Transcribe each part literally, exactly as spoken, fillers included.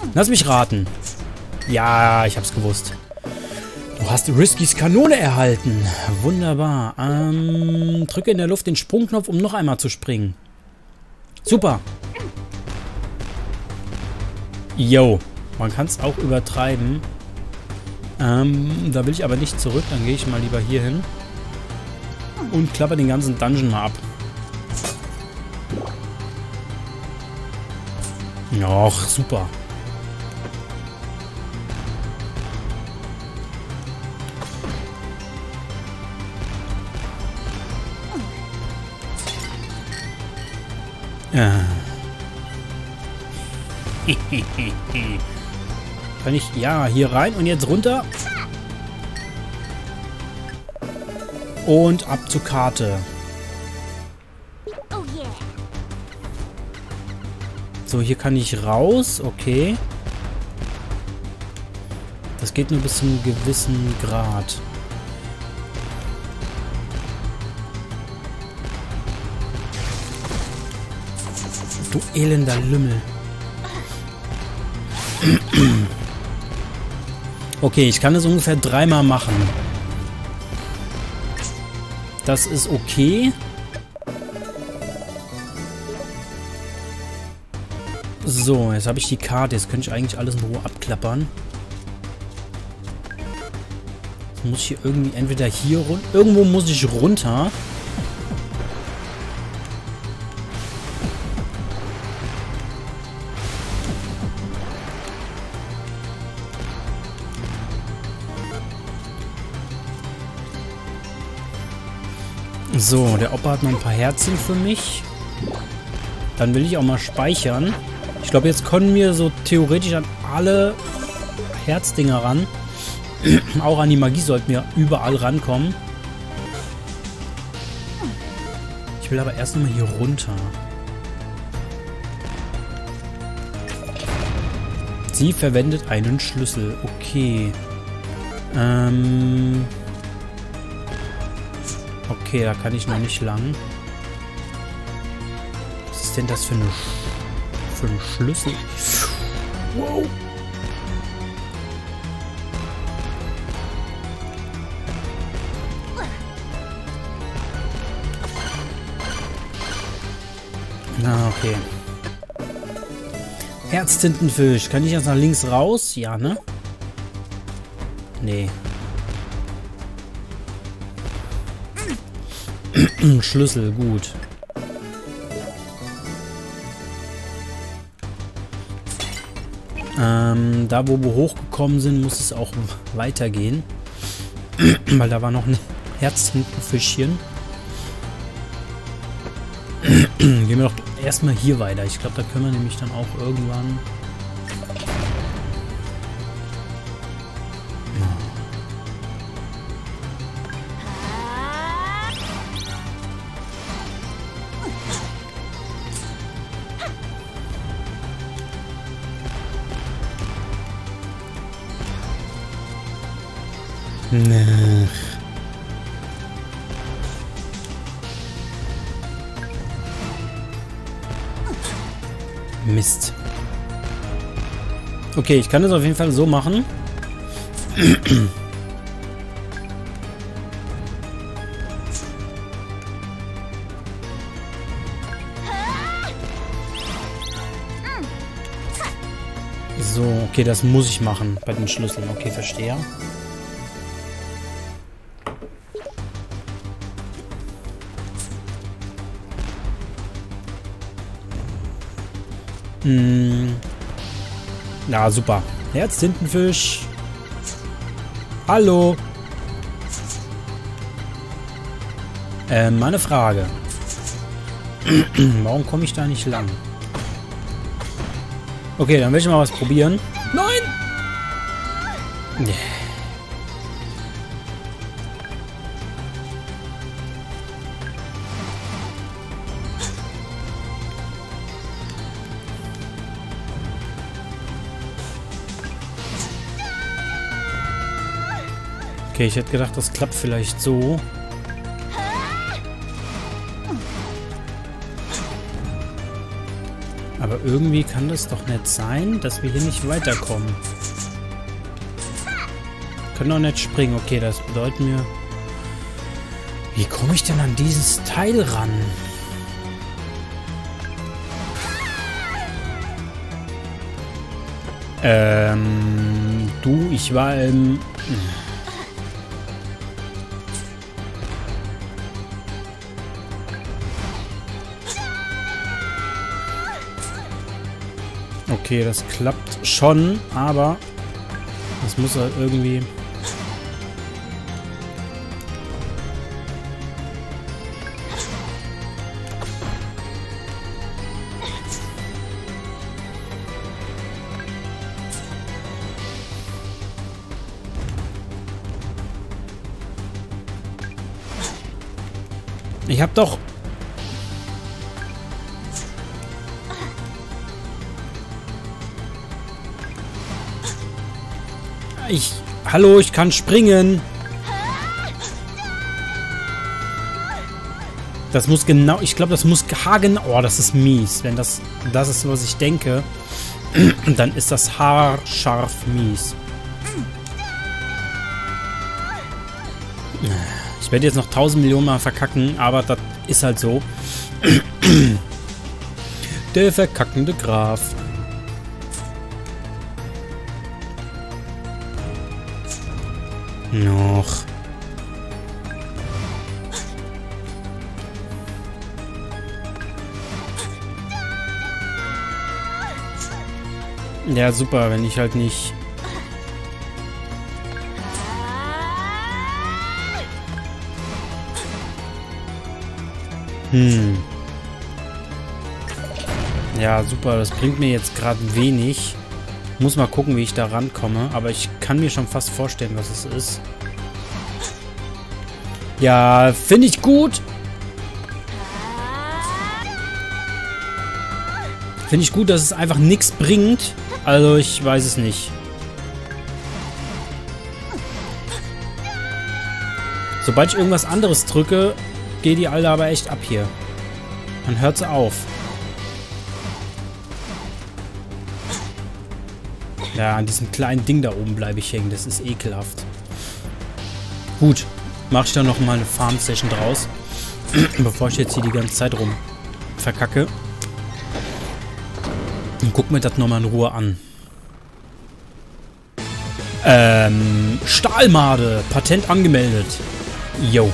Lass mich raten. Ja, ich hab's gewusst. Du hast Riskys Kanone erhalten. Wunderbar. Ähm, drücke in der Luft den Sprungknopf, um noch einmal zu springen. Super. Yo. Man kann es auch übertreiben. Ähm, da will ich aber nicht zurück. Dann gehe ich mal lieber hier hin. Und klappe den ganzen Dungeon mal ab. Och, super. Ja. Kann ich... Ja, hier rein und jetzt runter. Und ab zur Karte. So, hier kann ich raus. Okay. Das geht nur bis zu einem gewissen Grad. Du elender Lümmel. Okay, ich kann das ungefähr dreimal machen. Das ist okay. So, jetzt habe ich die Karte. Jetzt könnte ich eigentlich alles in Ruhe abklappern. Jetzt muss ich hier irgendwie entweder hier runter. Irgendwo muss ich runter. So, der Opa hat noch ein paar Herzchen für mich. Dann will ich auch mal speichern. Ich glaube, jetzt können wir so theoretisch an alle Herzdinger ran. Auch an die Magie sollten wir überall rankommen. Ich will aber erst mal hier runter. Sie verwendet einen Schlüssel. Okay. Ähm... Okay, da kann ich noch nicht lang. Was ist denn das für, eine, für ein Schlüssel? Wow. Na, okay. Herztintenfisch. Kann ich jetzt nach links raus? Ja, ne? Nee. Schlüssel, gut. Ähm, da wo wir hochgekommen sind, muss es auch weitergehen. Weil da war noch ein Herztintenfischchen. Gehen wir doch erstmal hier weiter. Ich glaube, da können wir nämlich dann auch irgendwann... Nee. Mist. Okay, ich kann das auf jeden Fall so machen. So, okay, das muss ich machen bei den Schlüsseln. Okay, verstehe. Hm. Ja, super. Herztintenfisch. Hallo. Ähm, meine Frage. Warum komme ich da nicht lang? Okay, dann will ich mal was probieren. Nein! Nee. Okay, ich hätte gedacht, das klappt vielleicht so. Aber irgendwie kann das doch nicht sein, dass wir hier nicht weiterkommen. Wir können doch nicht springen. Okay, das bedeutet mir... Wie komme ich denn an dieses Teil ran? Ähm... Du, ich war im... Okay, das klappt schon, aber das muss halt irgendwie... Ich hab doch... Ich... Hallo, ich kann springen. Das muss genau... Ich glaube, das muss haargenau... Oh, das ist mies. Wenn das... Das ist, was ich denke. Dann ist das haarscharf mies. Ich werde jetzt noch tausend Millionen Mal verkacken, aber das ist halt so. Der verkackende Graf. Noch. Ja, super, wenn ich halt nicht... Hm. Ja, super. Das bringt mir jetzt gerade wenig. Muss mal gucken, wie ich da rankomme. Aber ich kann mir schon fast vorstellen, was es ist. Ja, finde ich gut. Finde ich gut, dass es einfach nichts bringt. Also, ich weiß es nicht. Sobald ich irgendwas anderes drücke, geht die Alte aber echt ab hier. Dann hört sie auf. Ja, an diesem kleinen Ding da oben bleibe ich hängen. Das ist ekelhaft. Gut. Mache ich dann noch mal eine Farm-Session draus. Bevor ich jetzt hier die ganze Zeit rum verkacke. Und guck mir das nochmal in Ruhe an. Ähm, Stahlmade. Patent angemeldet. Yo.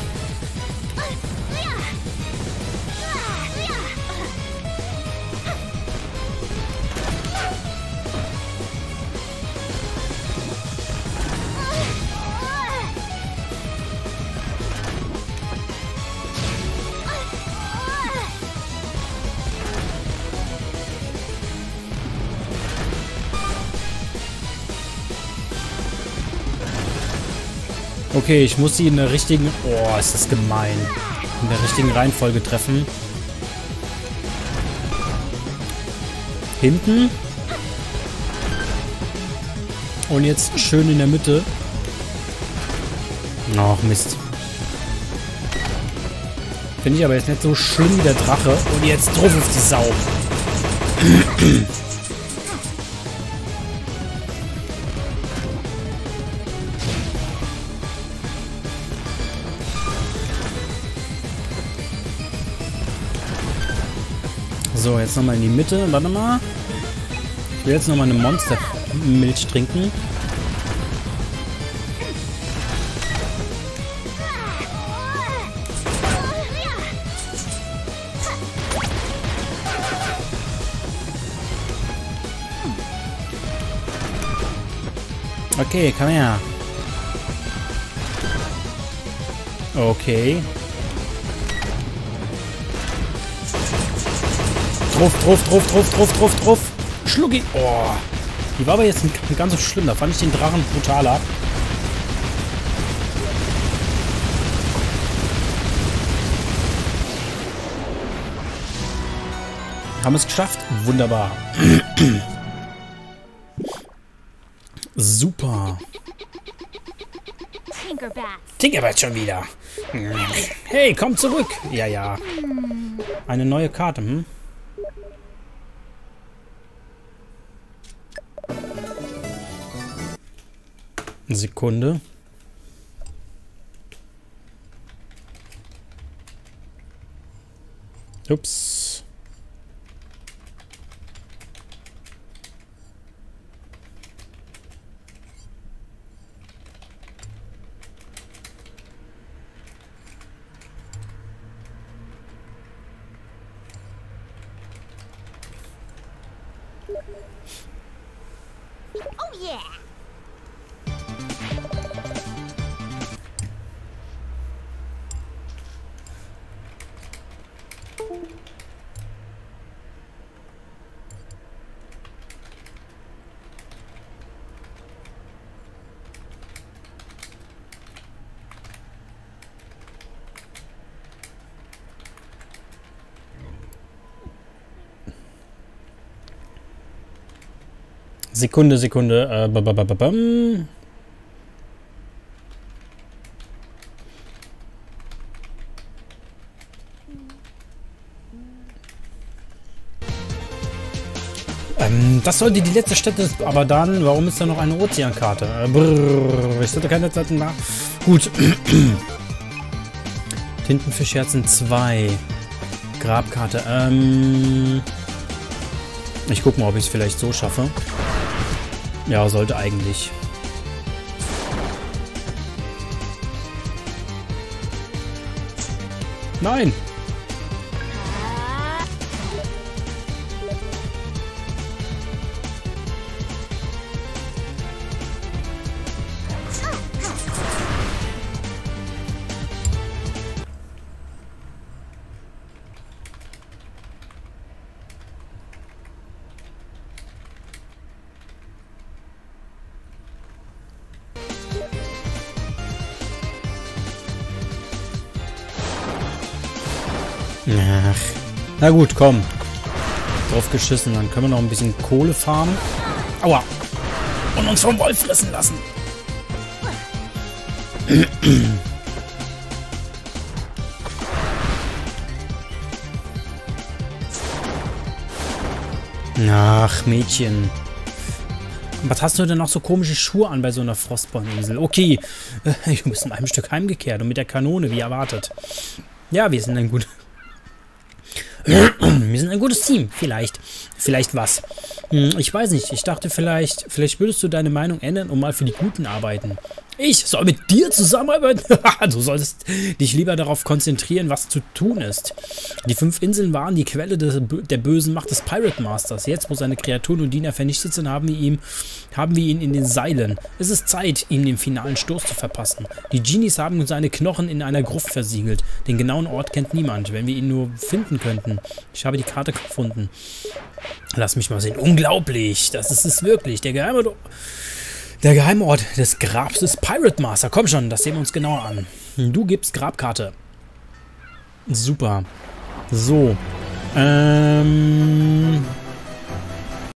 Okay, ich muss sie in der richtigen... Oh, ist das gemein. In der richtigen Reihenfolge treffen. Hinten. Und jetzt schön in der Mitte. Ach, Mist. Finde ich aber jetzt nicht so schlimm wie der Drache. Und jetzt drauf auf die Sau. So, jetzt nochmal in die Mitte. Warte mal. Ich will jetzt nochmal eine Monstermilch trinken. Okay, komm her. Okay. Drauf, drauf, drauf, drauf, drauf, drauf, drauf. Schlucki. Oh. Die war aber jetzt nicht ganz so schlimm. Da fand ich den Drachen brutaler. Haben es geschafft? Wunderbar. Super. Tinkerbell schon wieder. Hey, komm zurück. Ja, ja. Eine neue Karte, hm? Sekunde. Ups. Oh yeah. Sekunde, Sekunde. Äh, babababam. Ähm, das sollte die letzte Stätte, aber dann, warum ist da noch eine Ozeankarte? Äh, brrr, ich sollte keine Zeit nach. Gut. Tintenfischherzen zwei. Grabkarte. Ähm. Ich guck mal, ob ich es vielleicht so schaffe. Ja, sollte eigentlich. Nein! Ach. Na gut, komm. Drauf geschissen. Dann können wir noch ein bisschen Kohle farmen. Aua. Und uns vom Wolf fressen lassen. Ach, Mädchen. Was hast du denn noch so komische Schuhe an bei so einer Frostborninsel? Okay. Du bist in einem Stück heimgekehrt und mit der Kanone, wie erwartet. Ja, wir sind ein gut... Wir sind ein gutes Team. Vielleicht. Vielleicht was. Ich weiß nicht. Ich dachte vielleicht, vielleicht würdest du deine Meinung ändern und mal für die Guten arbeiten. Ich soll mit dir zusammenarbeiten? Du solltest dich lieber darauf konzentrieren, was zu tun ist. Die fünf Inseln waren die Quelle des, der bösen Macht des Pirate Masters. Jetzt, wo seine Kreaturen und Diener vernichtet sind, haben wir, ihm, haben wir ihn in den Seilen. Es ist Zeit, ihm den finalen Stoß zu verpassen. Die Genies haben seine Knochen in einer Gruft versiegelt. Den genauen Ort kennt niemand, wenn wir ihn nur finden könnten. Ich habe die Karte gefunden. Lass mich mal sehen. Unglaublich. Das ist es wirklich. Der geheime... Der Geheimort des Grabs des Pirate Master. Komm schon, das sehen wir uns genauer an. Du gibst Grabkarte. Super. So. Ähm...